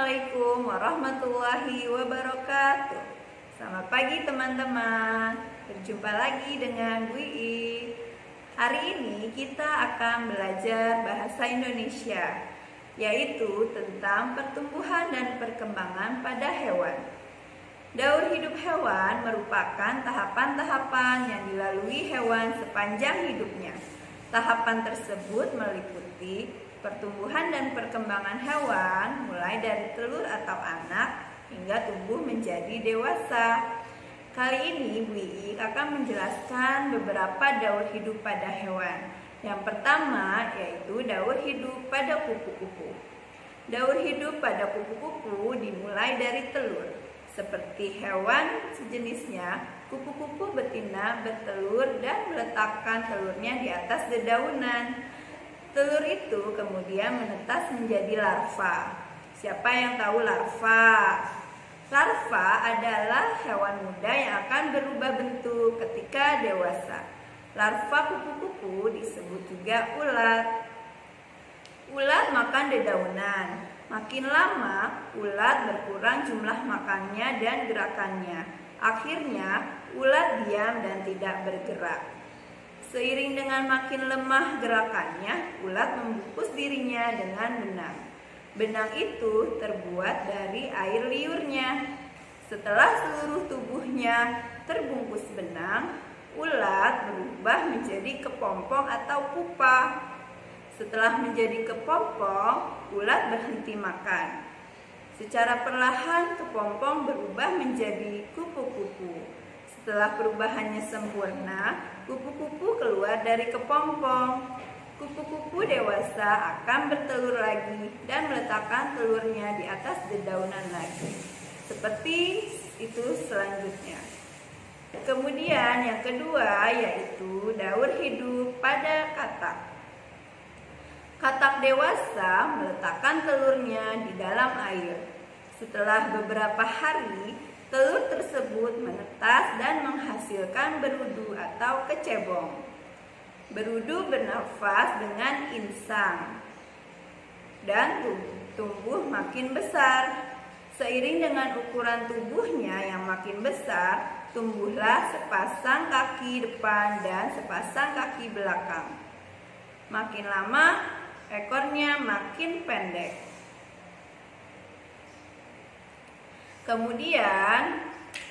Assalamualaikum warahmatullahi wabarakatuh. Selamat pagi teman-teman. Berjumpa lagi dengan Bu Ii. Hari ini kita akan belajar bahasa Indonesia, yaitu tentang pertumbuhan dan perkembangan pada hewan. Daur hidup hewan merupakan tahapan-tahapan yang dilalui hewan sepanjang hidupnya. Tahapan tersebut meliputi pertumbuhan dan perkembangan hewan mulai dari telur atau anak hingga tumbuh menjadi dewasa. Kali ini Bu Ii akan menjelaskan beberapa daur hidup pada hewan. Yang pertama yaitu daur hidup pada kupu-kupu. Daur hidup pada kupu-kupu dimulai dari telur. Seperti hewan sejenisnya, kupu-kupu betina bertelur dan meletakkan telurnya di atas dedaunan. Telur itu kemudian menetas menjadi larva. Siapa yang tahu larva? Larva adalah hewan muda yang akan berubah bentuk ketika dewasa. Larva kupu-kupu disebut juga ulat. Ulat makan dedaunan. Makin lama, ulat berkurang jumlah makannya dan gerakannya. Akhirnya, ulat diam dan tidak bergerak. Seiring dengan makin lemah gerakannya, ulat membungkus dirinya dengan benang. Benang itu terbuat dari air liurnya. Setelah seluruh tubuhnya terbungkus benang, ulat berubah menjadi kepompong atau pupa. Setelah menjadi kepompong, ulat berhenti makan. Secara perlahan, kepompong berubah menjadi kupu-kupu. Setelah perubahannya sempurna, kupu-kupu keluar dari kepompong. Kupu-kupu dewasa akan bertelur lagi dan meletakkan telurnya di atas dedaunan lagi. Seperti itu selanjutnya. Kemudian yang kedua yaitu daur hidup pada katak. Katak dewasa meletakkan telurnya di dalam air. Setelah beberapa hari, telur tersebut menetas dan menghasilkan berudu atau kecebong. Berudu bernafas dengan insang dan tumbuh makin besar. Seiring dengan ukuran tubuhnya yang makin besar, tumbuhlah sepasang kaki depan dan sepasang kaki belakang. Makin lama, ekornya makin pendek. Kemudian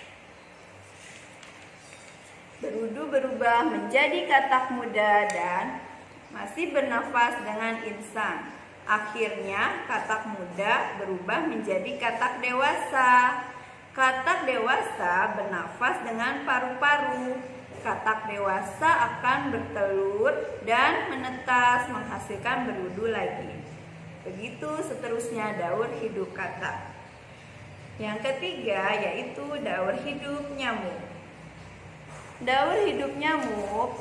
berudu berubah menjadi katak muda dan masih bernafas dengan insang. Akhirnya katak muda berubah menjadi katak dewasa. Katak dewasa bernafas dengan paru-paru. Katak dewasa akan bertelur dan menetas menghasilkan berudu lagi. Begitu seterusnya daur hidup katak. Yang ketiga yaitu daur hidup nyamuk. Daur hidup nyamuk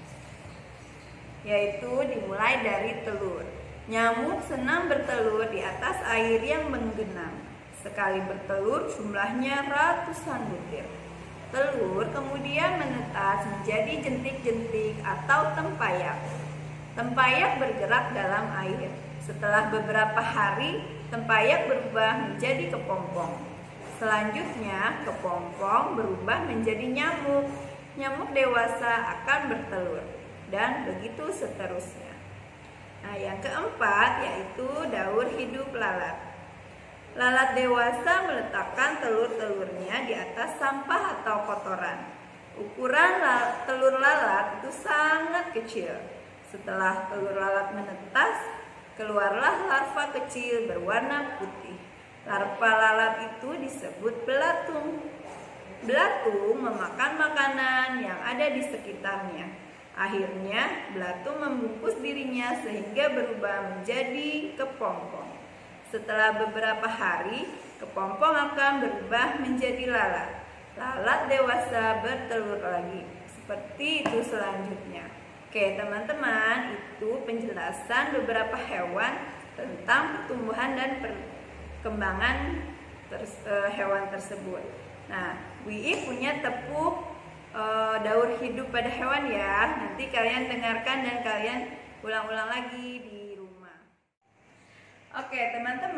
yaitu dimulai dari telur. Nyamuk senang bertelur di atas air yang menggenang. Sekali bertelur jumlahnya ratusan butir. Telur kemudian menetas menjadi jentik-jentik atau tempayak. Tempayak bergerak dalam air. Setelah beberapa hari, tempayak berubah menjadi kepompong. Selanjutnya, kepompong berubah menjadi nyamuk. Nyamuk dewasa akan bertelur. Dan begitu seterusnya. Nah, yang keempat yaitu daur hidup lalat. Lalat dewasa meletakkan telur-telurnya di atas sampah atau kotoran. Ukuran telur lalat itu sangat kecil. Setelah telur lalat menetas, keluarlah larva kecil berwarna putih. Larva lalat itu disebut belatung. Belatung memakan makanan yang ada di sekitarnya. Akhirnya, belatung membungkus dirinya sehingga berubah menjadi kepompong. Setelah beberapa hari, kepompong akan berubah menjadi lalat. Lalat dewasa bertelur lagi. Seperti itu selanjutnya. Oke teman-teman, itu penjelasan beberapa hewan tentang pertumbuhan dan perkembangan hewan tersebut. Nah, Bu Ii punya tepuk daur hidup pada hewan ya. Nanti kalian dengarkan dan kalian ulang-ulang lagi di rumah. Oke teman-teman,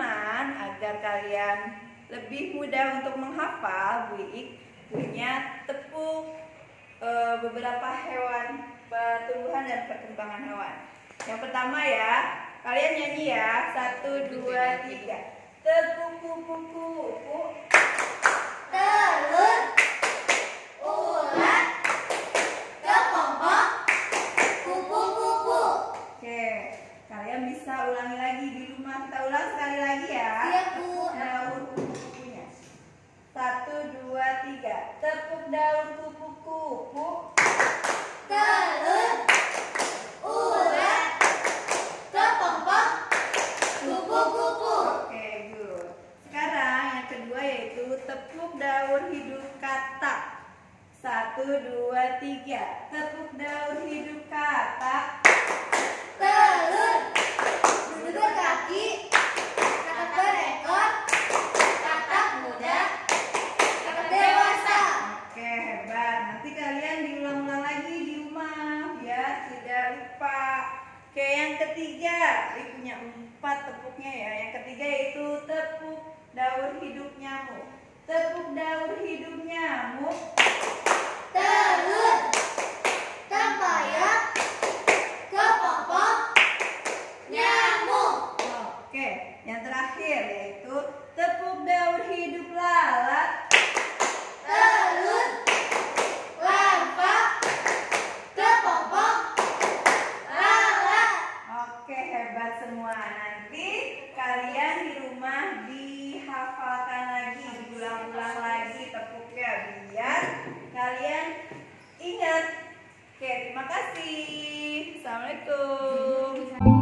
agar kalian lebih mudah untuk menghafal, Bu Ik punya tepuk beberapa hewan, pertumbuhan dan perkembangan hewan. Yang pertama ya, kalian nyanyi ya. 1, 2, 3. Tepuk kupu-kupu, telur, ulat, kepompong, kupu-kupu. Oke, kalian bisa ulangi lagi di rumah. Kita ulang sekali lagi ya. Siap, Bu. Daun kupu-kupunya. 1, 2, 3. Tepuk daun kupu-kupu, Telur, ulat, kepompong, kupu-kupu. Oke, good. Sekarang yang kedua yaitu tepuk daun hidup katak. 1, 2, 3. Tepuk daun hidup katak. Telur, duduk berkaki, katak berekor, katak muda, katak dewasa. Oke, hebat. Nanti kalian diulang-ulang lagi di rumah biar tidak lupa. Oke, yang ketiga, ini punya 4 tepuknya ya. Yang ketiga yaitu tepuk daun hidup nyamuk. Tepuk daun hidup nyamuk. Telur, tempoyak, kepompong, nyamuk. Oke, yang terakhir yaitu tepuk daun hidup lalat. Telur, lampa, kepompong, lalat. Oke, hebat semua. Nanti kalian di rumah dihafalkan lagi, diulang-ulang lagi tepuknya biar kalian ingat. Oke, terima kasih. Assalamualaikum.